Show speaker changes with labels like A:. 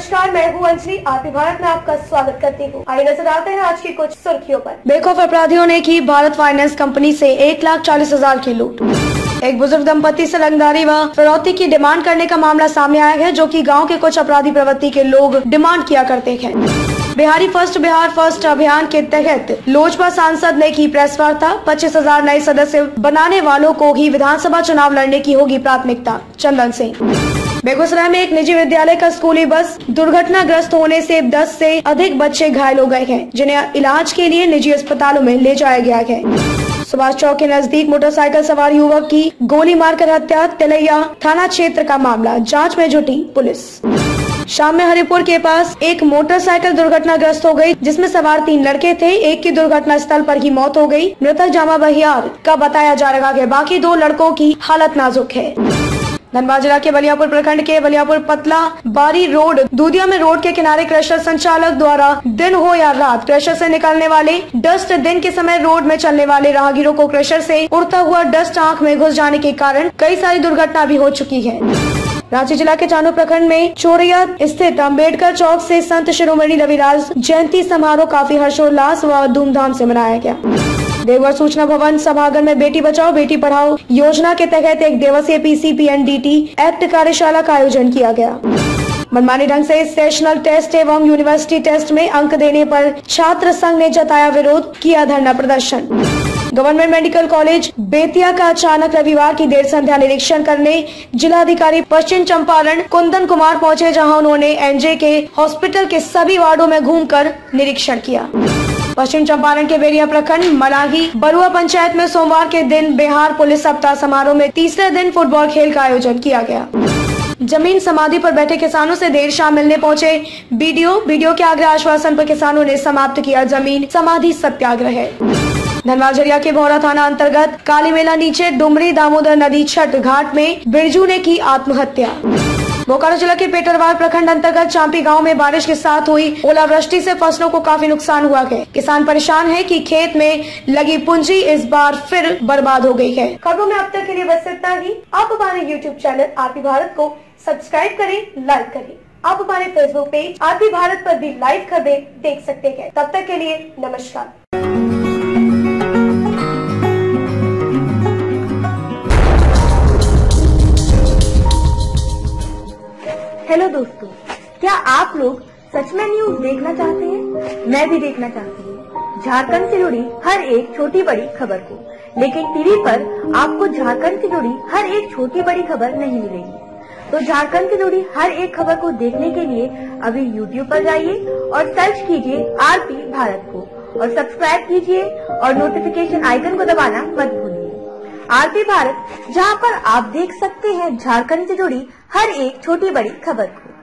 A: नमस्कार, मैं हूँ अंजलि। आरपी भारत में आपका स्वागत करती हूँ। आइए नजर डालते हैं आज की कुछ सुर्खियों पर। बेखौफ अपराधियों ने की भारत फाइनेंस कंपनी से 1,40,000 की लूट। एक बुजुर्ग दंपति से रंगदारी व फिरौती की डिमांड करने का मामला सामने आया है, जो कि गांव के कुछ अपराधी प्रवृत्ति के लोग डिमांड किया करते हैं। बिहार फर्स्ट अभियान के तहत लोजपा सांसद ने की प्रेस वार्ता। 25,000 नए सदस्य बनाने वालों को ही विधानसभा चुनाव लड़ने की होगी प्राथमिकता। चंदन सिंह। बेगूसराय में एक निजी विद्यालय का स्कूली बस दुर्घटनाग्रस्त होने से 10 से अधिक बच्चे घायल हो गए हैं, जिन्हें इलाज के लिए निजी अस्पतालों में ले जाया गया है। सुभाष चौक के नजदीक मोटरसाइकिल सवार युवक की गोली मारकर हत्या। तिलैया थाना क्षेत्र का मामला, जांच में जुटी पुलिस। शाम में हरिपुर के पास एक मोटरसाइकिल दुर्घटनाग्रस्त हो गई, जिसमें सवार 3 लड़के थे। एक की दुर्घटना स्थल पर ही मौत हो गई। मृतक जामा बहियार का बताया जा रहा है। बाकी 2 लड़कों की हालत नाजुक है। धनबाद जिला के बलियापुर प्रखंड के बलियापुर पतला बारी रोड दूधिया में रोड के किनारे क्रशर संचालक द्वारा दिन हो या रात क्रशर से निकलने वाले डस्ट, दिन के समय रोड में चलने वाले राहगीरों को क्रशर से उड़ता हुआ डस्ट आंख में घुस जाने के कारण कई सारी दुर्घटना भी हो चुकी है। रांची जिला के चानू प्रखंड में चोरिया स्थित अम्बेडकर चौक से संत शिरोमणि रविराज जयंती समारोह काफी हर्षोल्लास व धूमधाम से मनाया गया। देवघर सूचना भवन सभागार में बेटी बचाओ बेटी पढ़ाओ योजना के तहत 1 दिवसीय PCPNDT एक्ट कार्यशाला का आयोजन किया गया। मनमानी ढंग से सेशनल टेस्ट एवं यूनिवर्सिटी टेस्ट में अंक देने पर छात्र संघ ने जताया विरोध, किया धरना प्रदर्शन। गवर्नमेंट मेडिकल कॉलेज बेतिया का अचानक रविवार की देर संध्या निरीक्षण करने जिलाधिकारी पश्चिम चंपारण कुंदन कुमार पहुंचे, जहां उन्होंने NJ के हॉस्पिटल के सभी वार्डों में घूमकर निरीक्षण किया। पश्चिम चंपारण के बेरिया प्रखंड मलाही बरुआ पंचायत में सोमवार के दिन बिहार पुलिस सप्ताह समारोह में तीसरे दिन फुटबॉल खेल का आयोजन किया गया। जमीन समाधि पर बैठे किसानों से देर शाम मिलने पहुंचे BDO के आग्रह आश्वासन पर किसानों ने समाप्त किया जमीन समाधि सत्याग्रह। धनबाद जिला के भौरा थाना अंतर्गत काली मेला नीचे डुमरी दामोदर नदी छठ घाट में बिरजू ने की आत्महत्या। बोकारो जिला के पेटरवार प्रखंड अंतर्गत चांपी गांव में बारिश के साथ हुई ओलावृष्टि से फसलों को काफी नुकसान हुआ है। किसान परेशान है कि खेत में लगी पूंजी इस बार फिर बर्बाद हो गई है। खबरों में अब तक के लिए बस इतना ही। आप हमारे YouTube चैनल आरपी भारत को सब्सक्राइब करें, लाइक करें। आप हमारे Facebook पेज आरपी भारत पर भी लाइव खबरें देख सकते हैं। तब तक के लिए नमस्कार।
B: हेलो दोस्तों, क्या आप लोग सच में न्यूज देखना चाहते हैं? मैं भी देखना चाहती हूँ झारखंड से जुड़ी हर एक छोटी बड़ी खबर को, लेकिन टीवी पर आपको झारखंड से जुड़ी हर एक छोटी बड़ी खबर नहीं मिलेगी। तो झारखंड से जुड़ी हर एक खबर को देखने के लिए अभी YouTube पर जाइए और सर्च कीजिए आरपी भारत को और सब्सक्राइब कीजिए और नोटिफिकेशन आइकन को दबाना मत भूलिए। आरपी भारत, जहां पर आप देख सकते हैं झारखंड से जुड़ी हर एक छोटी बड़ी खबर को।